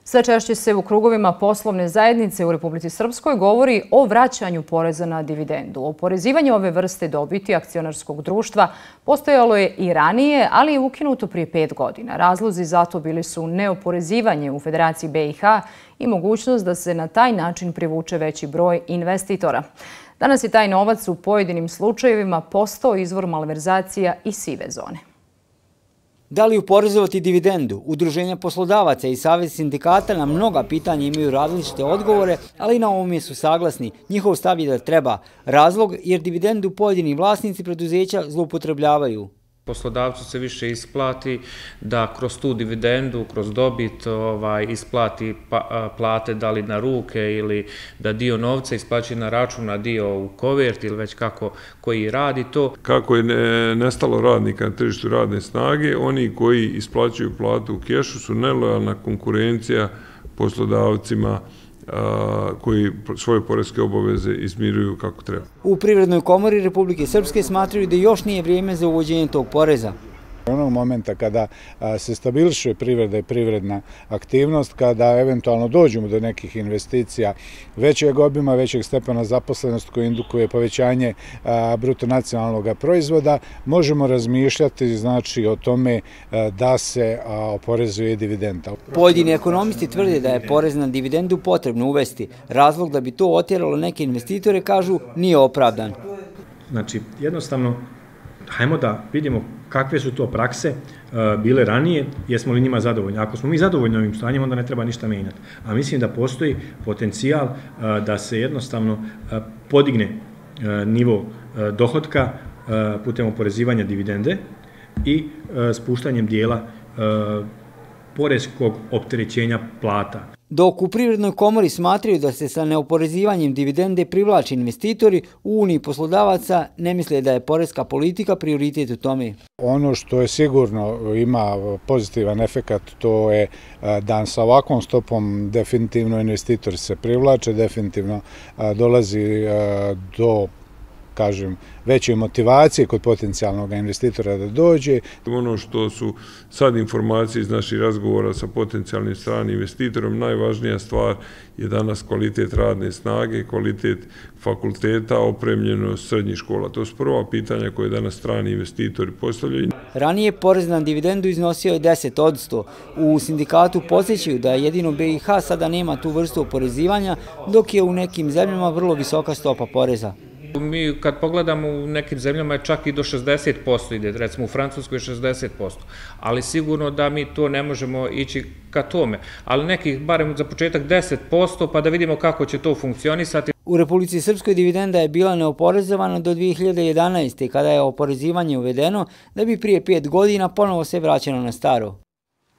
Sve češće se u krugovima poslovne zajednice u Republici Srpskoj govori o vraćanju poreza na dividendu. Oporezivanje ove vrste dobiti akcionarskog društva postojalo je i ranije, ali je ukinuto prije 5 godina. Razlozi za to bili su neoporezivanje u Federaciji BiH i mogućnost da se na taj način privuče veći broj investitora. Danas je taj novac u pojedinim slučajevima postao izvor malverzacija i sive zone. Da li oporezovati dividendu? Udruženja poslodavaca i Savez sindikata na mnoga pitanja imaju različite odgovore, ali na ovome su saglasni. Njihov stav je da treba. Razlog jer dividendu pojedini vlasnici preduzeća zloupotrebljavaju. Poslodavcu se više isplati da kroz tu dividendu, kroz dobit isplati plate da li na ruke ili da dio novca isplaći na račun, a dio u kovert ili već kako koji radi to. Kako je nestalo radnika na tržištu radne snage, oni koji isplaćuju platu u kešu su nelojalna konkurencija poslodavcima koji svoje poreske obaveze izmiruju kako treba. U Privrednoj komori Republike Srpske smatraju da još nije vrijeme za uvođenje tog poreza. Onog momenta kada se stabiliše privreda i privredna aktivnost, kada eventualno dođemo do nekih investicija većeg obima, većeg stepena zaposlenosti koji indukuje povećanje bruto nacionalnog proizvoda, možemo razmišljati znači o tome da se oporezuje dividenda. Pojedini ekonomisti tvrde da je porez na dividendu potrebno uvesti. Razlog da bi to otjeralo neke investitore, kažu, nije opravdan. Znači, jednostavno, hajmo da vidimo kakve su to prakse bile ranije, jesmo li njima zadovoljni. Ako smo mi zadovoljni ovim stanjem, onda ne treba ništa menjati. A mislim da postoji potencijal da se jednostavno podigne nivo dohotka putem oporezivanja dividende i spuštanjem dijela poreskog opterećenja plata. Dok u Privrednoj komori smatraju da se sa neoporezivanjem dividende privlače investitori, u Uniji poslodavaca ne misle da je poreska politika prioritet u tome. Ono što je sigurno ima pozitivan efekat, to je da sa ovakvom stopom definitivno investitori se privlače, definitivno dolazi do veće motivacije kod potencijalnog investitora da dođe. Ono što su sad informacije iz naših razgovora sa potencijalnim stranim investitorom, najvažnija stvar je danas kvalitet radne snage, kvalitet fakulteta, opremljenost srednjih škola. To su prva pitanja koje danas strani investitori postavljaju. Ranije porez na dividendu iznosio je 10%. U sindikatu podsjećaju da jedino BiH sada nema tu vrstu oporezivanja, dok je u nekim zemljama vrlo visoka stopa poreza. Mi kad pogledamo u nekim zemljama je čak i do 60% ide, recimo u Francuskoj 60%, ali sigurno da mi to ne možemo ići ka tome, ali nekih, barem za početak 10%, pa da vidimo kako će to funkcionisati. U Republici Srpskoj dividenda je bila neoporezovana do 2011. kada je oporezivanje uvedeno, da bi prije 5 godina ponovo se vraćeno na staro.